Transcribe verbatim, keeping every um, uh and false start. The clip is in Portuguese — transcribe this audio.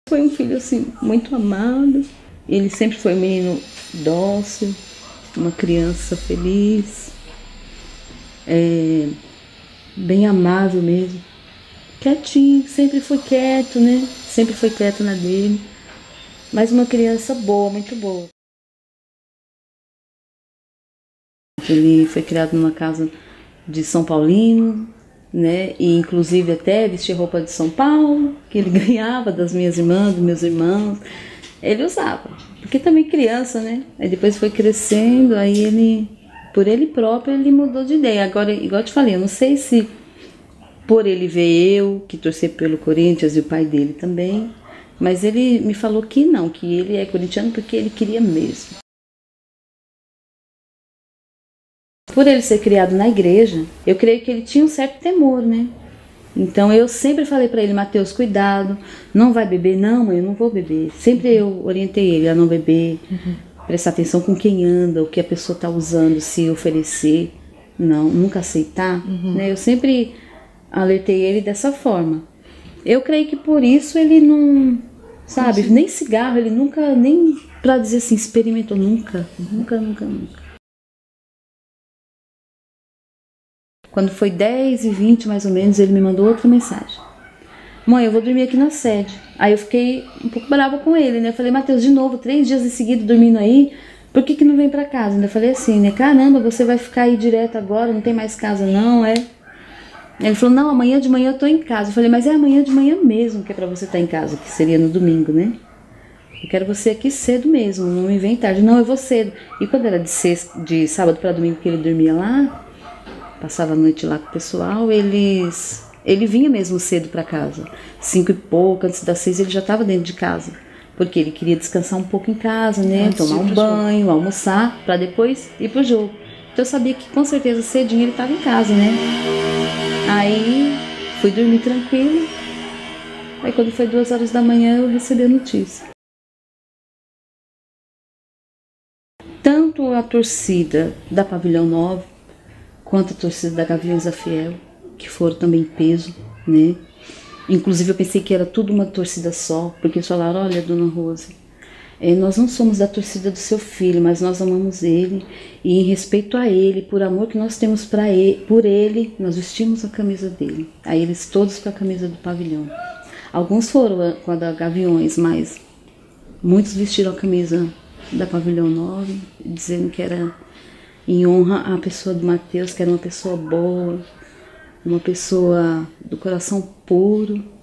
Foi um filho assim muito amado. Ele sempre foi um menino dócil, uma criança feliz, é, bem amável mesmo. Quietinho, sempre foi quieto, né? Sempre foi quieto na dele. Mas uma criança boa, muito boa. Ele foi criado numa casa de São Paulino, né? E inclusive até vestia roupa de São Paulo, que ele ganhava das minhas irmãs, dos meus irmãos. Ele usava, porque também criança, né? Aí depois foi crescendo, aí ele, por ele próprio, ele mudou de ideia. Agora, igual eu te falei, eu não sei se por ele ver eu, que torcer pelo Corinthians e o pai dele também, mas ele me falou que não, que ele é corintiano porque ele queria mesmo. Por ele ser criado na igreja, eu creio que ele tinha um certo temor, né? Então eu sempre falei para ele, Mateus, cuidado, não vai beber, não mãe, eu não vou beber. Sempre eu orientei ele a não beber, uhum. Prestar atenção com quem anda, o que a pessoa está usando, se oferecer, não, nunca aceitar, uhum. Né? Eu sempre alertei ele dessa forma. Eu creio que por isso ele não, sabe, Sim. nem cigarro, ele nunca, nem para dizer assim, experimentou, nunca, uhum. nunca, nunca, nunca. Quando foi dez e vinte mais ou menos, ele me mandou outra mensagem. Mãe, eu vou dormir aqui na sede. Aí eu fiquei um pouco brava com ele, né? Eu falei, Mateus, de novo, três dias em seguida dormindo aí, por que que não vem pra casa? Ainda falei assim, né? Caramba, você vai ficar aí direto agora, não tem mais casa não, é? Ele falou, não, amanhã de manhã eu tô em casa. Eu falei, mas é amanhã de manhã mesmo que é pra você estar em casa, que seria no domingo, né? Eu quero você aqui cedo mesmo, não me vem tarde. Não, eu vou cedo. E quando era de, sexta, de sábado pra domingo que ele dormia lá, passava a noite lá com o pessoal, eles, ele vinha mesmo cedo para casa. Cinco e pouco, antes das seis ele já estava dentro de casa. Porque ele queria descansar um pouco em casa, né? É, tomar um banho, jogo. almoçar, para depois ir pro jogo. Então eu sabia que com certeza cedinho ele estava em casa, né? Aí fui dormir tranquilo. Aí quando foi duas horas da manhã eu recebi a notícia. Tanto a torcida da Pavilhão nove, quanto a torcida da Gaviões da Fiel, que foram também peso, né? Inclusive eu pensei que era tudo uma torcida só, porque eles falaram, olha, dona Rose, é, nós não somos da torcida do seu filho, mas nós amamos ele, e em respeito a ele, por amor que nós temos pra ele, por ele, nós vestimos a camisa dele. Aí eles todos com a camisa do Pavilhão. Alguns foram com a da Gaviões, mas muitos vestiram a camisa da Pavilhão nove, dizendo que era em honra à pessoa do Mateus, que era uma pessoa boa, uma pessoa do coração puro,